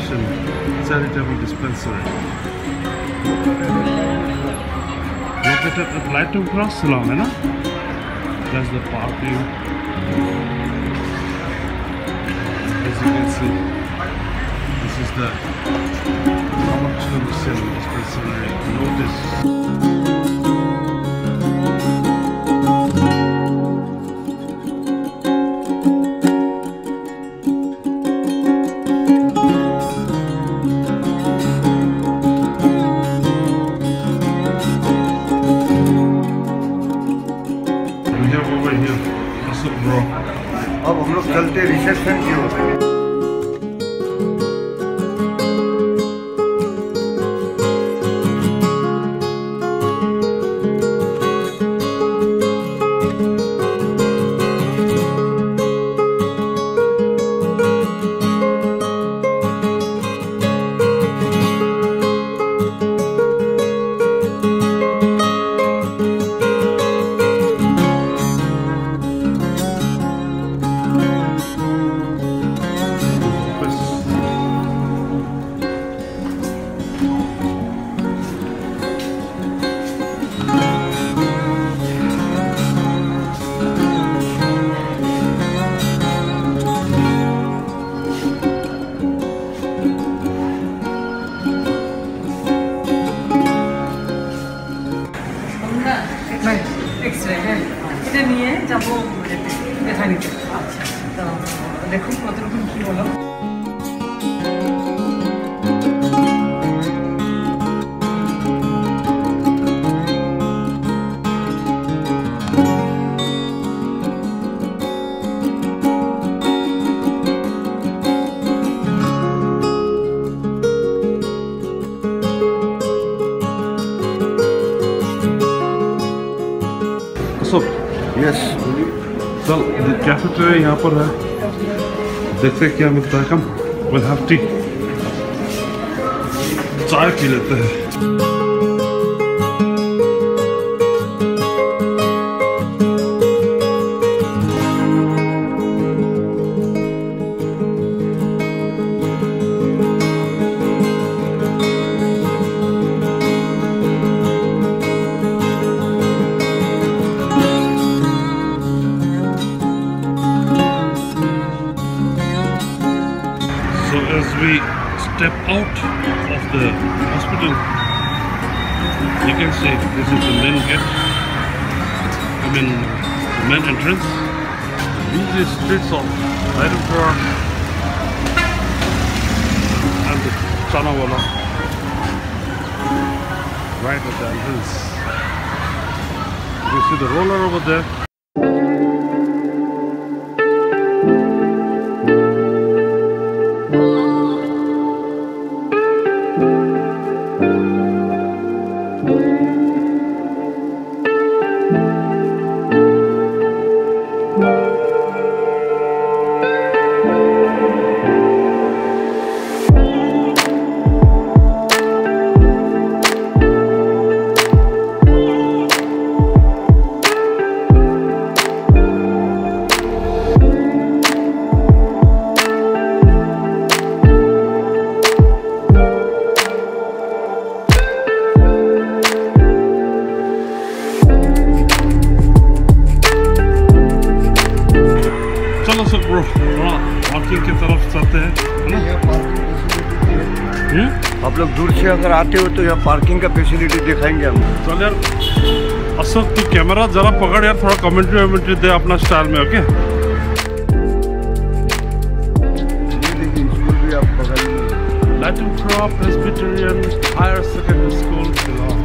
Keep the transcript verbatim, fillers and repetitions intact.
Mission Charitable Dispensary. Located at Lighting Cross, Shillong, you know? That's the parking. As you can see, this is the RAMAKRISHNA Dispensary notice. अब हम लोग चलते reception की ओर। X ray है এটা নিয়ে যাব দেখা নিতে। আচ্ছা তো দেখুন কতটুকু কি হলো। यस चल कैफेटेरिया यहाँ पर है, देखते हैं क्या मिलता है। कम विल हैव टी, चाय पी लेते हैं। So as we step out of the hospital, you can see this is the main gate, I mean the main entrance. Busy streets of Raipur and the Chanawala right at the entrance. You see the roller over there. चलो sub bro parking की तरफ चलते हैं। आप लोग दूर से अगर आते हो तो यहाँ पार्किंग का फैसिलिटी दिखाएंगे हम। चल यार अशोक तू कैमरा जरा पकड़ यार, थोड़ा कमेंट्री वमेंट्री दे अपना स्टाइल में। ओके स्कूल भी आप पकड़ लाइटिंग क्रॉप Presbyterian higher secondary school Shillong.